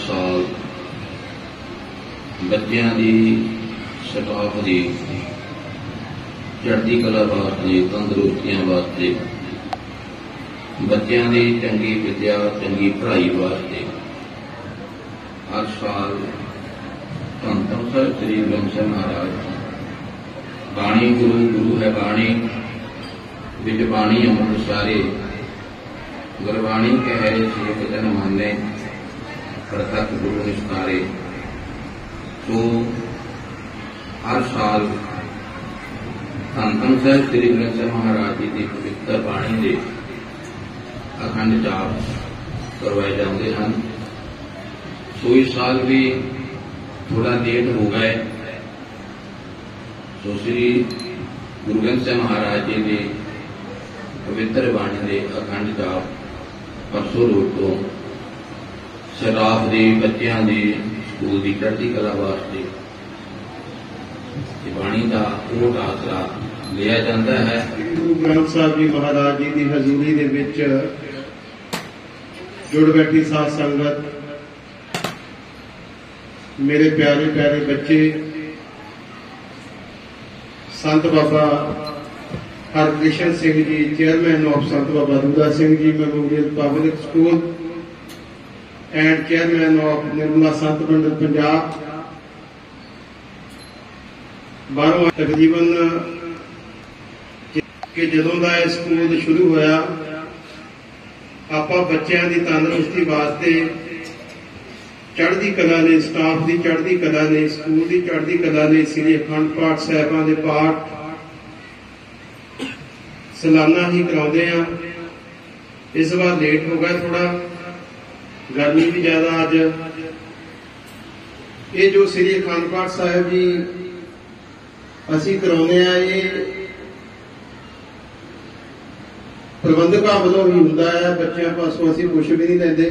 साल बच्चों की स्टाफ की चढ़ती कला वास्ते, तंदुरुस्तियां वास्ते, बच्चों की चंगी विद्या चंगी पढ़ाई वास्ते हर साल धन धन साहिब श्री गुरु ग्रंथ साहिब महाराज बाणी गुरु गुरु है बाणी विच बाणी अमृत सारे गुरबाणी कह से वचन माने प्रतख गुरु निस्तारे। तो हर साल धन धन साहिब श्री गुरु ग्रंथ साहिब महाराज जी की पवित्र बाणी के अखंड जाप करवाए जाते हैं। सो इस साल भी थोड़ा लेट हो गए। तो श्री गुरु ग्रंथ साहिब महाराज जी की पवित्र बाणी के अखंड जाप परसों रोज तो स्टाफ के बच्चों की स्कूल की चढ़ती कला वास्ते बाणी का वो आसरा लिया जाता है। गुरु ग्रंथ साहिब जी महाराज जी की हजूरी दे विच जुड़ बैठी साध संगत, मेरे प्यारे प्यारे बच्चे, Sant Baba Harkrishan Singh ji chairman of Sant Baba Dudha Singh ji memorial public school and chairman of Nirmala Sant Mandal Punjab, बारों तकरीबन कि जदों का स्कूल शुरू होया आपां बच्चों की तंदुरुस्ती वास्ते चढ़ती कला ने, स्टाफ की चढ़ती कला ने, स्कूल की चढ़ती कला ने श्री अखंड पाठ साहिबां दे पाठ सालाना ही कराते हैं। इस बार लेट हो गया थोड़ा, गर्मी भी ज्यादा अज। ये जो श्री अखंड पाठ साहिब जी असी कराने ये प्रबंधकों वालों ही होंदा है, बच्चों पासों असी कुछ भी नहीं लेंदे,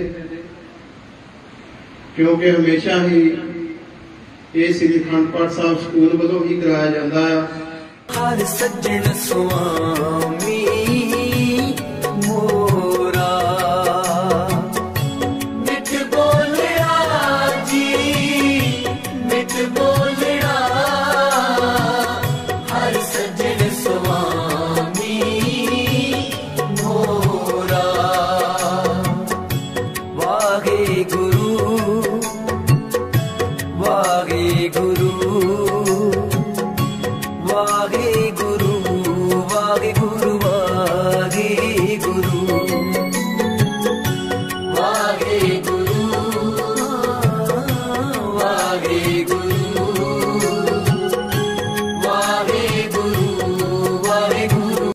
क्योंकि हमेशा ही ये श्री अखंड पाठ साहिब स्कूल वालों ही कराया जाता है।